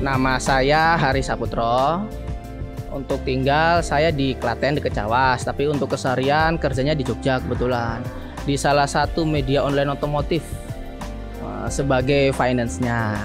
Nama saya Hari Saputro. Untuk tinggal saya di Klaten dekat Cawas, tapi untuk keseharian kerjanya di Jogja kebetulan. Di salah satu media online otomotif sebagai finance-nya.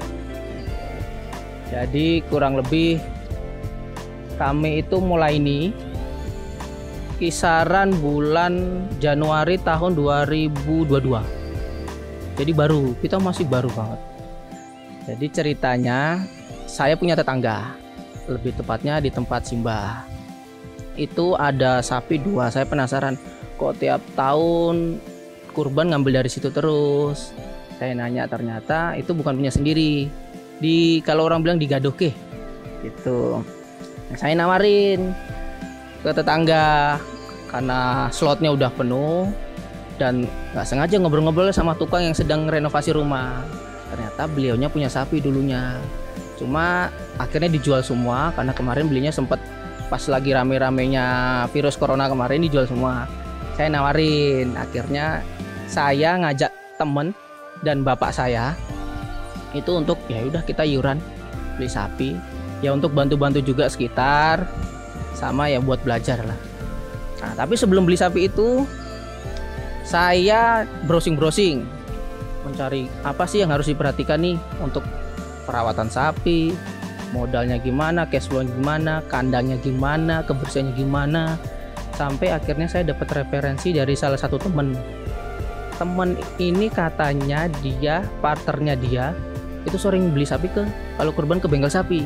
Jadi kurang lebih kami itu mulai ini kisaran bulan Januari tahun 2022. Jadi baru, kita masih baru banget. Jadi ceritanya saya punya tetangga, lebih tepatnya di tempat Simbah. Itu ada sapi 2, saya penasaran kok tiap tahun kurban ngambil dari situ terus. Saya nanya, ternyata itu bukan punya sendiri. Kalau orang bilang digadoke gitu. Saya nawarin ke tetangga karena slotnya udah penuh dan nggak sengaja ngobrol-ngobrol sama tukang yang sedang renovasi rumah. Ternyata beliaunya punya sapi dulunya. Cuma akhirnya dijual semua karena kemarin belinya sempat pas lagi rame-ramenya virus corona kemarin dijual semua. Saya nawarin, akhirnya saya ngajak temen dan bapak saya itu untuk ya udah kita iuran beli sapi ya untuk bantu-bantu juga sekitar sama ya buat belajar lah. Nah, tapi sebelum beli sapi itu saya browsing mencari apa sih yang harus diperhatikan nih untuk perawatan sapi, modalnya gimana, cash flow gimana, kandangnya gimana, kebersihannya gimana, sampai akhirnya saya dapat referensi dari salah satu temen ini. Katanya dia, partnernya dia itu sering beli sapi kalau kurban ke bengkel sapi.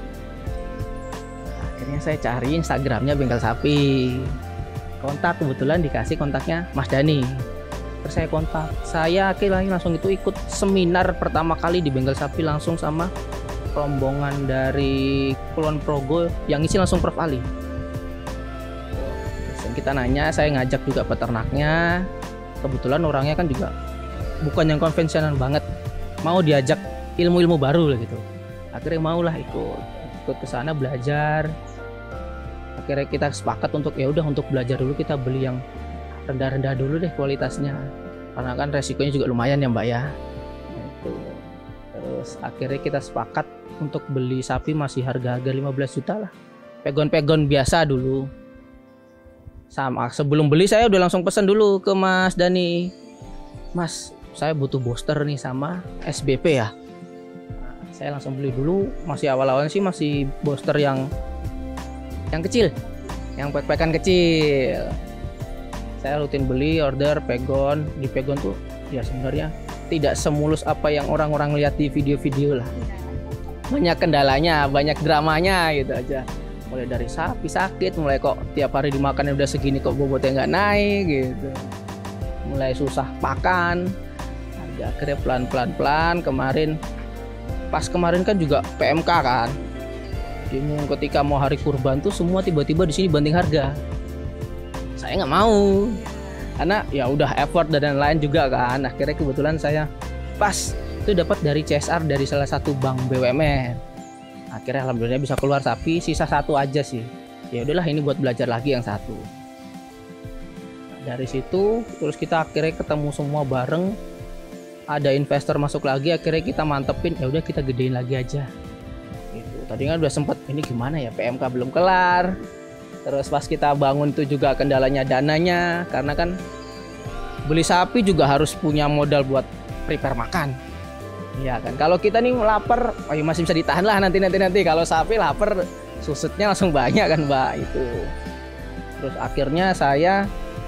Akhirnya saya cari Instagramnya bengkel sapi, kontak, kebetulan dikasih kontaknya Mas Dani. Terus saya kontak, saya akhirnya langsung itu ikut seminar pertama kali di bengkel sapi langsung sama rombongan dari Kulon Progo yang isi langsung Prof Ali. Terus kita nanya, saya ngajak juga peternaknya. Kebetulan orangnya kan juga bukan yang konvensional banget, mau diajak ilmu-ilmu baru lah gitu. Akhirnya maulah ikut ke sana belajar. Akhirnya kita sepakat untuk ya udah untuk belajar dulu kita beli yang rendah-rendah dulu deh kualitasnya, karena kan resikonya juga lumayan ya Mbak ya. Itu. Terus akhirnya kita sepakat untuk beli sapi masih harga-harga 15 juta lah, pegon-pegon biasa dulu. Sama sebelum beli saya udah langsung pesan dulu ke Mas Dani, Mas saya butuh booster nih sama SBP ya. Nah, saya langsung beli dulu, masih awal-awalnya sih masih booster yang kecil, yang pek-pekan kecil. Saya rutin beli, order pegon. Di pegon tuh ya sebenarnya tidak semulus apa yang orang-orang lihat di video-video lah. Banyak kendalanya, banyak dramanya gitu aja. Mulai dari sapi sakit, mulai kok tiap hari dimakan udah segini kok bobotnya nggak naik gitu. Mulai susah pakan. Akhirnya pelan-pelan pas kemarin kan juga PMK kan. Bingung ketika mau hari kurban tuh semua tiba-tiba di sini banting harga. Saya nggak mau karena ya udah effort dan lain-lain juga kan. Akhirnya kebetulan saya pas itu dapat dari CSR dari salah satu bank BUMN. Akhirnya alhamdulillah bisa keluar sapi, sisa 1 aja sih. Ya udahlah ini buat belajar lagi yang 1. Nah, dari situ terus kita akhirnya ketemu semua bareng. Ada investor masuk lagi, akhirnya kita mantepin ya udah kita gedein lagi aja. Gitu. Tadi kan udah sempet ini gimana ya, PMK belum kelar. Terus pas kita bangun itu juga kendalanya dananya, karena kan beli sapi juga harus punya modal buat prepare makan. Iya kan, kalau kita nih lapar, masih bisa ditahan lah nanti. Kalau sapi lapar, susutnya langsung banyak kan Mbak itu. Terus akhirnya saya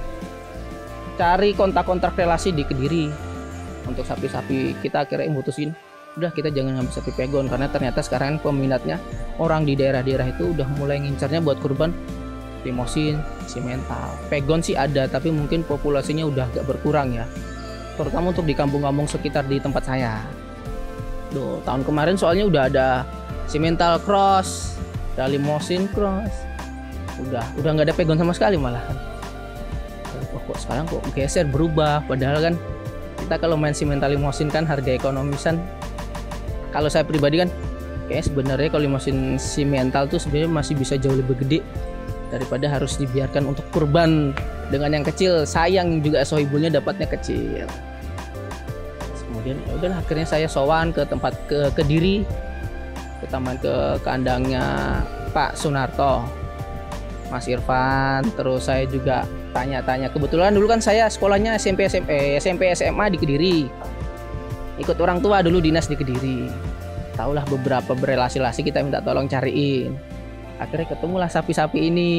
cari kontak-kontak relasi di Kediri untuk sapi-sapi. Kita akhirnya mutusin, udah kita jangan ngambil sapi pegon karena ternyata sekarang peminatnya orang di daerah-daerah itu udah mulai ngincarnya buat kurban limosin, simental. Pegon sih ada, tapi mungkin populasinya udah agak berkurang ya. Terutama untuk di kampung-kampung sekitar di tempat saya. Duh, tahun kemarin soalnya udah ada simental cross, ada limosin cross. Udah nggak ada pegon sama sekali malah. Kok sekarang kok geser berubah, padahal kan kita kalau main simental limosin kan harga ekonomisan. Kalau saya pribadi kan kayak sebenarnya kalau limosin simental tuh sebenarnya masih bisa jauh lebih gede daripada harus dibiarkan untuk kurban dengan yang kecil. Sayang juga sohibulnya dapatnya kecil. Kemudian ya udahlah akhirnya saya sowan ke tempat ke Kediri. kita main ke kandangnya Pak Sunarto, Mas Irfan, terus saya juga tanya-tanya. Kebetulan dulu kan saya sekolahnya SMP SMA di Kediri, ikut orang tua dulu dinas di Kediri. Tahulah beberapa berelasi-lasi, kita minta tolong cariin. Akhirnya ketemulah sapi-sapi ini.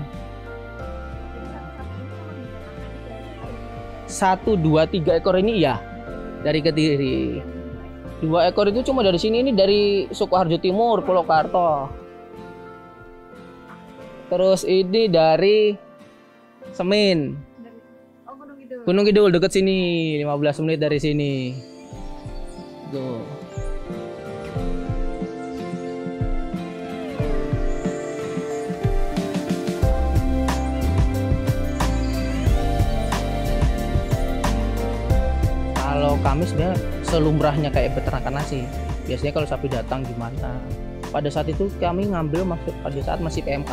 1, 2, 3 ekor ini ya dari Kediri. 2 ekor itu cuma dari sini, ini dari Sukoharjo Timur, Purwokerto. Terus ini dari Semin, Gunung Kidul deket sini, 15 menit dari sini. Tuh. Kalau kami sebenarnya selumrahnya kayak peternakan nasi. Biasanya kalau sapi datang gimana? Pada saat itu kami ngambil pada saat masih PMK.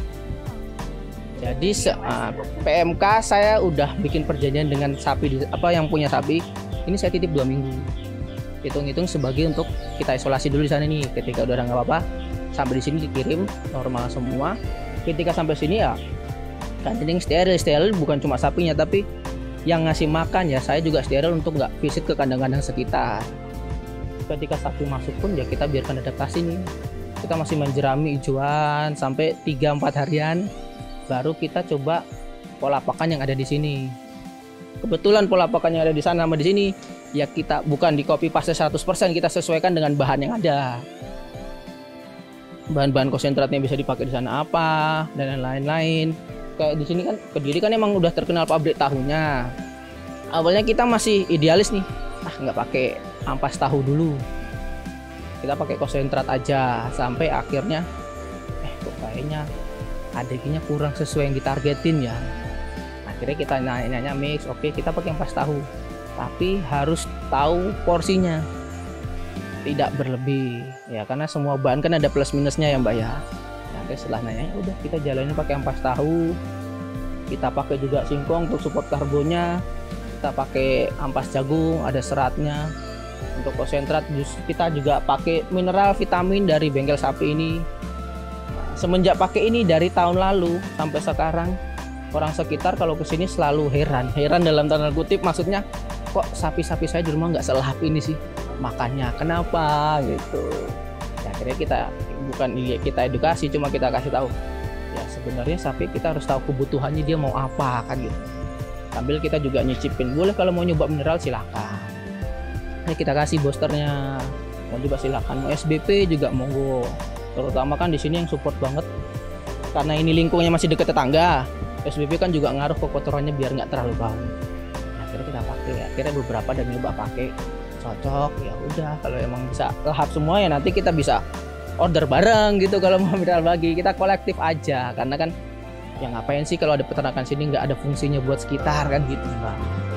Jadi PMK saya udah bikin perjanjian dengan sapi yang punya sapi. Ini saya titip 2 minggu. Hitung-hitung sebagai untuk kita isolasi dulu di sana nih. Ketika udah nggak apa-apa, sampai di sini dikirim normal semua. Ketika sampai sini ya kandang steril bukan cuma sapinya tapi yang ngasih makan ya saya juga steril untuk nggak visit ke kandang-kandang sekitar. Ketika sapi masuk pun ya kita biarkan adaptasi nih. Kita masih menjerami hijauan sampai 3-4 harian, baru kita coba pola pakan yang ada di sini. Kebetulan pola pakan yang ada di sana sama di sini ya kita bukan di copy paste 100%, kita sesuaikan dengan bahan yang ada. Bahan-bahan konsentratnya bisa dipakai di sana apa dan lain-lain. Kayak di sini kan Kediri kan emang udah terkenal pabrik tahunya. Awalnya kita masih idealis nih, nggak pakai ampas tahu dulu, kita pakai konsentrat aja. Sampai akhirnya kok kayaknya adeginya kurang sesuai yang ditargetin ya. Akhirnya kita nanya mix, oke kita pakai ampas tahu, tapi harus tahu porsinya, tidak berlebih ya, karena semua bahan kan ada plus minusnya ya Mbak ya. Setelah nanya udah kita jalanin pakai ampas tahu, kita pakai juga singkong untuk support karbonnya, kita pakai ampas jagung ada seratnya. Untuk konsentrat kita juga pakai mineral vitamin dari bengkel sapi ini. Semenjak pakai ini dari tahun lalu sampai sekarang, orang sekitar kalau kesini selalu heran dalam tanda kutip, maksudnya kok sapi-sapi saya di rumah nggak selahap ini sih makannya, kenapa gitu ya. Akhirnya kita edukasi, cuma kita kasih tahu ya sebenarnya sapi kita harus tahu kebutuhannya dia mau apa kan gitu. Sambil kita juga nyicipin, boleh kalau mau nyoba mineral silakan, kita kasih boosternya, mau juga silakan, mau SBP juga monggo. Terutama kan di sini yang support banget karena ini lingkungnya masih dekat tetangga. SBP kan juga ngaruh ke kotorannya biar nggak terlalu bau. Akhirnya kita pakai, akhirnya beberapa dan nyoba pakai, cocok ya udah. Kalau emang bisa lahap semua ya nanti kita bisa order bareng gitu. Kalau mau mineral bagi kita kolektif aja, karena kan ya ngapain sih kalau ada peternakan sini nggak ada fungsinya buat sekitar kan gitu Mbak.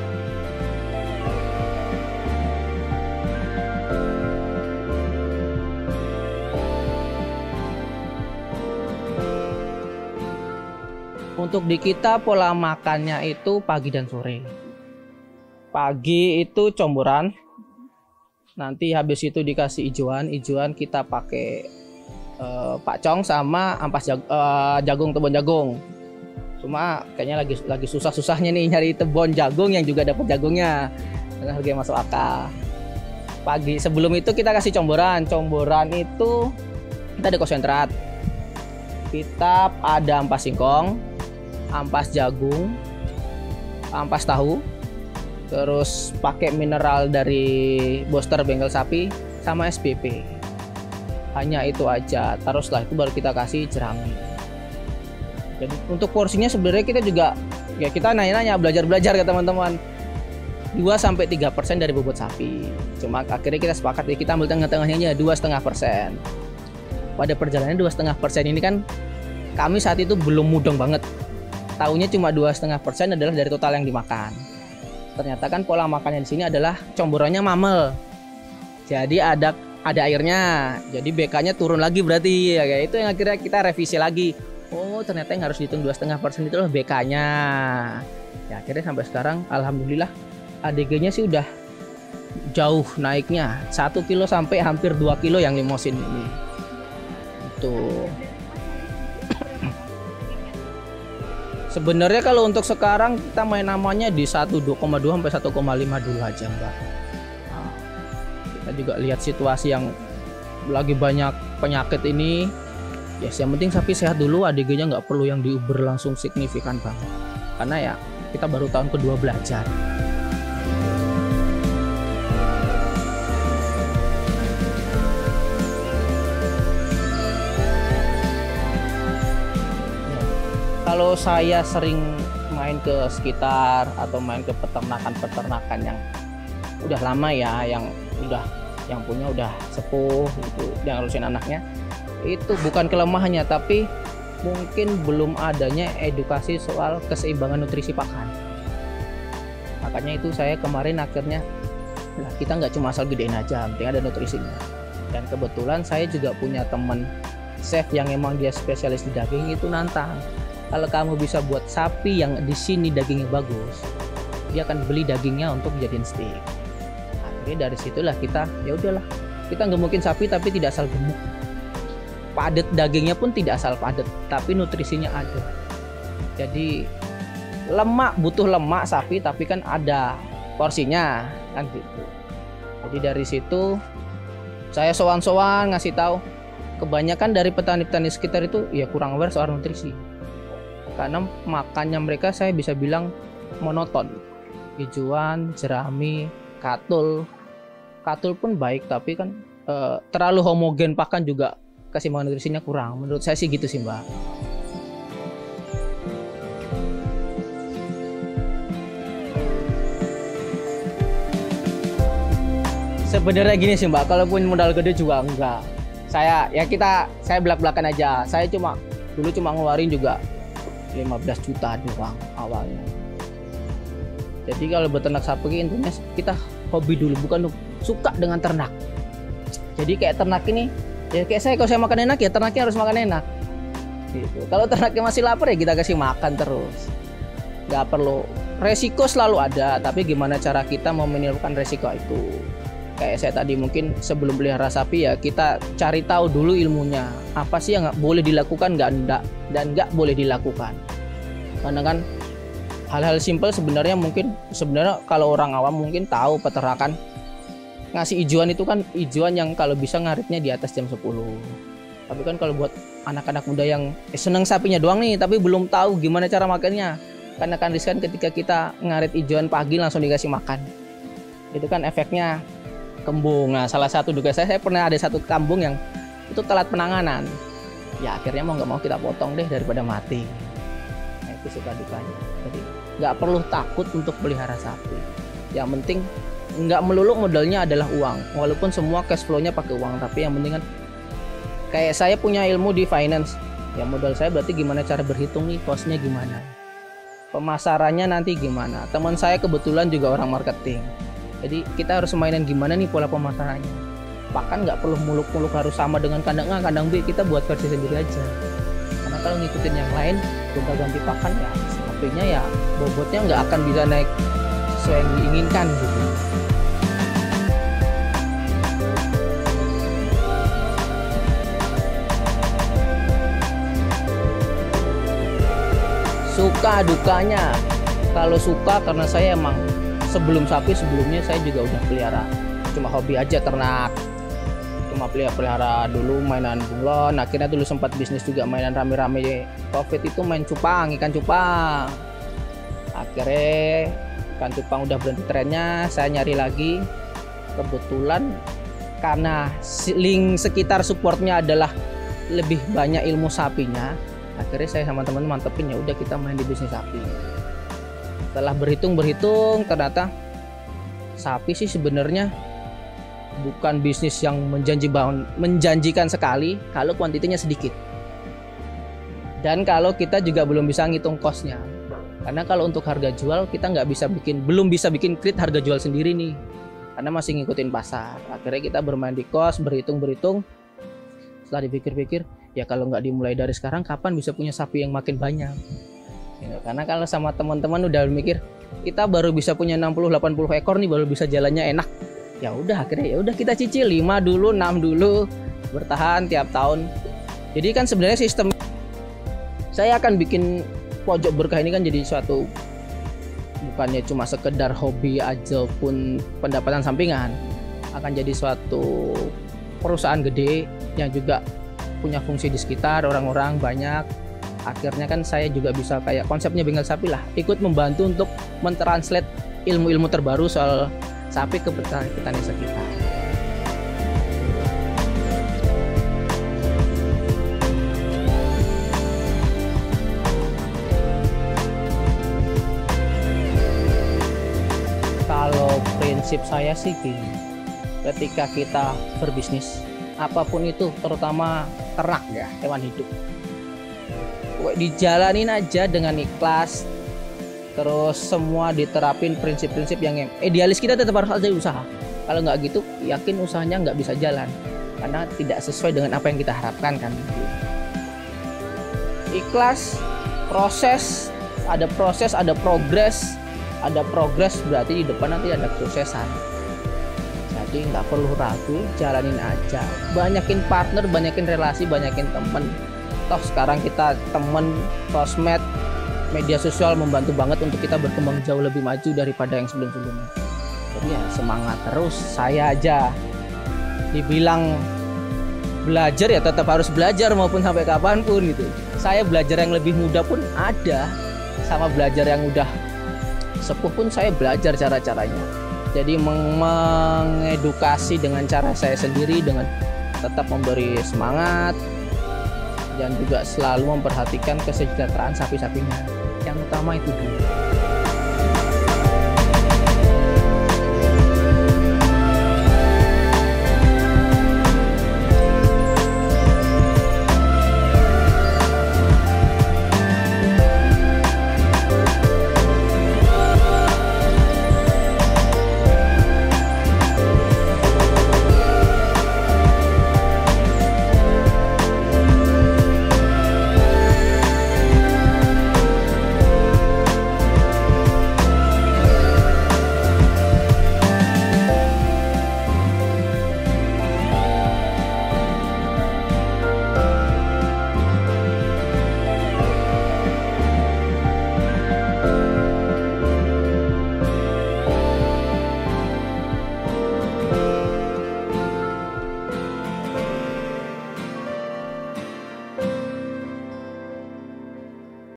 Untuk di kita pola makannya itu pagi dan sore. Pagi itu comboran, nanti habis itu dikasih hijauan kita pakai pakcong sama ampas jagung, tebon jagung. Cuma kayaknya lagi susah-susahnya nih nyari tebon jagung yang juga dapat jagungnya dengan harga yang masuk akal. Pagi sebelum itu kita kasih comboran itu kita ada konsentrat, kita ada ampas singkong, ampas jagung, ampas tahu, terus pakai mineral dari booster bengkel sapi sama SPP. Hanya itu aja. Terus setelah itu baru kita kasih jerami. Jadi untuk porsinya sebenarnya kita juga ya kita nanya-nanya, belajar ke teman-teman. 2-3% dari bobot sapi. Cuma akhirnya kita sepakat kita ambil tengah-tengahnya 2,5%. Pada perjalanan 2,5% ini kan kami saat itu belum mudeng banget. Tahunya cuma 2,5% adalah dari total yang dimakan. Ternyata kan pola makannya di sini adalah comborannya mamel. Jadi ada airnya. Jadi BK-nya turun lagi berarti ya kayak itu yang akhirnya kita revisi lagi. Oh, ternyata yang harus dihitung 2,5% itu adalah BK-nya. Ya akhirnya sampai sekarang alhamdulillah ADG-nya sih udah jauh naiknya, 1 kilo sampai hampir 2 kilo yang limosin ini. Itu sebenarnya kalau untuk sekarang kita main namanya di 1,2 sampai 1,5 dulu aja Mbak. Nah, kita juga lihat situasi yang lagi banyak penyakit ini. Ya yang penting sapi sehat dulu, ADG-nya nggak perlu yang diuber langsung signifikan banget. Karena ya kita baru tahun kedua belajar. Kalau saya sering main ke sekitar atau main ke peternakan yang udah lama ya, yang punya udah sepuh gitu, yang ngurusin anaknya, itu bukan kelemahannya, tapi mungkin belum adanya edukasi soal keseimbangan nutrisi pakan. Makanya itu saya kemarin akhirnya kita nggak cuma asal gedein aja, penting ada nutrisinya. Dan kebetulan saya juga punya teman chef yang emang dia spesialis di daging, itu nantang. Kalau kamu bisa buat sapi yang di sini dagingnya bagus, dia akan beli dagingnya untuk jadiin steak. Akhirnya dari situlah kita, ya udahlah, kita nggak mungkin sapi tapi tidak asal gemuk. Padat dagingnya pun tidak asal padat, tapi nutrisinya ada. Jadi lemak, butuh lemak sapi, tapi kan ada porsinya kan gitu. Jadi dari situ saya sowan-sowan ngasih tahu, kebanyakan dari petani-petani sekitar itu ya kurang aware soal nutrisi. Karena makannya mereka saya bisa bilang monoton, hijauan, jerami, katul pun baik, tapi kan terlalu homogen pakan juga keseimbangan nutrisinya kurang. Menurut saya sih gitu sih Mbak. Sebenarnya gini sih Mbak, kalaupun modal gede juga enggak. Saya belak-belakan aja. Saya dulu cuma ngeluarin juga 15 juta doang awalnya. Jadi kalau beternak sapi intinya kita hobi dulu, bukan suka dengan ternak. Jadi kayak ternak ini ya kayak kalau saya makan enak ya ternaknya harus makan enak gitu. Kalau ternaknya masih lapar ya kita kasih makan terus, nggak perlu. Resiko selalu ada, tapi gimana cara kita meminimalkan resiko itu. Kayak saya tadi mungkin sebelum pelihara sapi ya kita cari tahu dulu ilmunya, apa sih yang boleh dilakukan dan nggak boleh dilakukan. Karena kan hal-hal simpel sebenarnya kalau orang awam mungkin tahu peternakan ngasih hijauan itu kan hijauan yang kalau bisa ngaritnya di atas jam 10. Tapi kan kalau buat anak-anak muda yang seneng sapinya doang nih tapi belum tahu gimana cara makannya, karena kan riskan ketika kita ngarit hijauan pagi langsung dikasih makan, itu kan efeknya kembung. Nah salah satu duga saya pernah ada satu kambung yang itu telat penanganan, ya akhirnya mau nggak mau kita potong deh daripada mati. Nah itu suka dukanya. Jadi nggak perlu takut untuk pelihara sapi, yang penting nggak melulu modalnya adalah uang, walaupun semua cash flow-nya pakai uang, tapi yang penting kan kayak saya punya ilmu di finance ya, modal saya berarti gimana cara berhitung nih cost-nya gimana, pemasarannya nanti gimana. Teman saya kebetulan juga orang marketing, jadi kita harus mainan gimana nih pola pemasarannya. Bahkan nggak perlu muluk-muluk harus sama dengan kandang A, kandang B, kita buat versi sendiri aja. Karena kalau ngikutin yang lain, gonta ganti pakan ya, sapinya ya bobotnya nggak akan bisa naik sesuai yang diinginkan gitu. Suka dukanya, kalau suka karena saya emang sebelum sapi sebelumnya saya juga udah pelihara, cuma hobi aja ternak, cuma pelihara dulu mainan bunglon. Akhirnya dulu sempat bisnis juga mainan rame-rame COVID itu main cupang, ikan cupang. Akhirnya ikan cupang udah berhenti trennya, saya nyari lagi. Kebetulan karena link sekitar supportnya adalah lebih banyak ilmu sapinya, akhirnya saya sama teman mantepin ya udah kita main di bisnis sapi. Setelah berhitung ternyata sapi sih sebenarnya bukan bisnis yang menjanjikan sekali kalau kuantitinya sedikit, dan kalau kita juga belum bisa ngitung cost-nya. Karena kalau untuk harga jual kita belum bisa bikin krit harga jual sendiri nih, karena masih ngikutin pasar. Akhirnya kita bermain di cost, berhitung. Setelah dipikir-pikir, ya kalau nggak dimulai dari sekarang kapan bisa punya sapi yang makin banyak ya, karena kalau sama teman-teman udah mikir kita baru bisa punya 60-80 ekor nih baru bisa jalannya enak, Ya udah akhirnya ya udah kita cicil 5 dulu, 6 dulu, bertahan tiap tahun. Jadi kan sebenarnya sistem saya akan bikin pojok berkah ini kan jadi suatu bukannya cuma sekedar hobi aja pun pendapatan sampingan, akan jadi suatu perusahaan gede yang juga punya fungsi di sekitar orang-orang banyak. Akhirnya kan saya juga bisa kayak konsepnya Bengkel Sapi lah, ikut membantu untuk mentranslate ilmu-ilmu terbaru soal sapi ke petani sekitar. Kalau prinsip saya sih gini, ketika kita berbisnis apapun itu, terutama ternak ya, hewan hidup, dijalanin aja dengan ikhlas, terus semua diterapin prinsip-prinsip yang idealis. Kita tetap harus ada usaha, kalau nggak gitu yakin usahanya nggak bisa jalan karena tidak sesuai dengan apa yang kita harapkan kan. Ikhlas, proses, ada progres, ada progres berarti di depan nanti ada prosesan. Jadi nggak perlu ragu, jalanin aja, banyakin partner, banyakin relasi, banyakin temen. Toh sekarang kita temen, sosmed, media sosial membantu banget untuk kita berkembang jauh lebih maju daripada yang sebelum-sebelumnya. Jadi ya semangat terus. Saya aja dibilang belajar ya tetap harus belajar maupun sampai kapanpun gitu. Saya belajar yang lebih muda pun ada, sama belajar yang udah sepuh pun saya belajar cara-caranya. Jadi mengedukasi dengan cara saya sendiri, dengan tetap memberi semangat dan juga selalu memperhatikan kesejahteraan sapi-sapinya. Yang utama itu dulu.